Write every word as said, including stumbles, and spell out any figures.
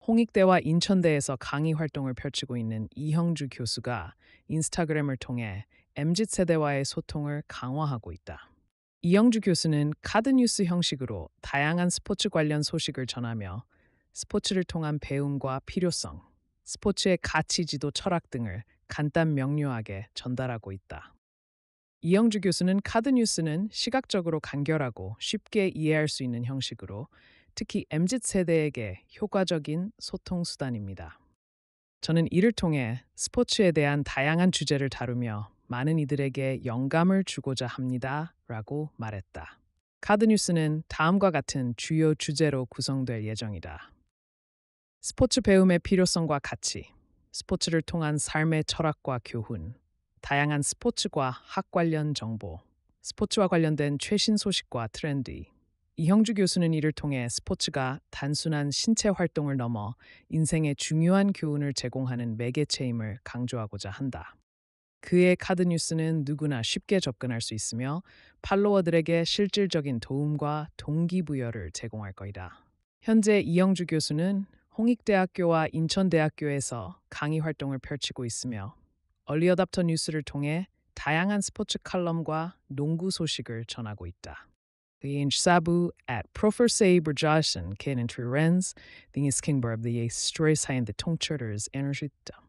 홍익대와 인천대에서 강의 활동을 펼치고 있는 이형주 교수가 인스타그램을 통해 엠지 세대와의 소통을 강화하고 있다. 이형주 교수는 카드뉴스 형식으로 다양한 스포츠 관련 소식을 전하며 스포츠를 통한 배움과 필요성, 스포츠의 가치 지도 철학 등을 간단 명료하게 전달하고 있다. 이영주 교수는 카드뉴스는 시각적으로 간결하고 쉽게 이해할 수 있는 형식으로 특히 엠지 세대에게 효과적인 소통 수단입니다. 저는 이를 통해 스포츠에 대한 다양한 주제를 다루며 많은 이들에게 영감을 주고자 합니다. 라고 말했다. 카드뉴스는 다음과 같은 주요 주제로 구성될 예정이다. 스포츠 배움의 필요성과 가치, 스포츠를 통한 삶의 철학과 교훈, 다양한 스포츠과 학 관련 정보, 스포츠와 관련된 최신 소식과 트렌드. 이형주 교수는 이를 통해 스포츠가 단순한 신체 활동을 넘어 인생의 중요한 교훈을 제공하는 매개체임을 강조하고자 한다. 그의 카드뉴스는 누구나 쉽게 접근할 수 있으며 팔로워들에게 실질적인 도움과 동기부여를 제공할 것이다. 현재 이영주 교수는 홍익대학교와 인천대학교에서 강의 활동을 펼치고 있으며 얼리어답터 뉴스를 통해 다양한 스포츠 칼럼과 농구 소식을 전하고 있다. 그의 사부 at Professor Burjason, Ken and Trends, the King of the Stories and the Tongchers Energy.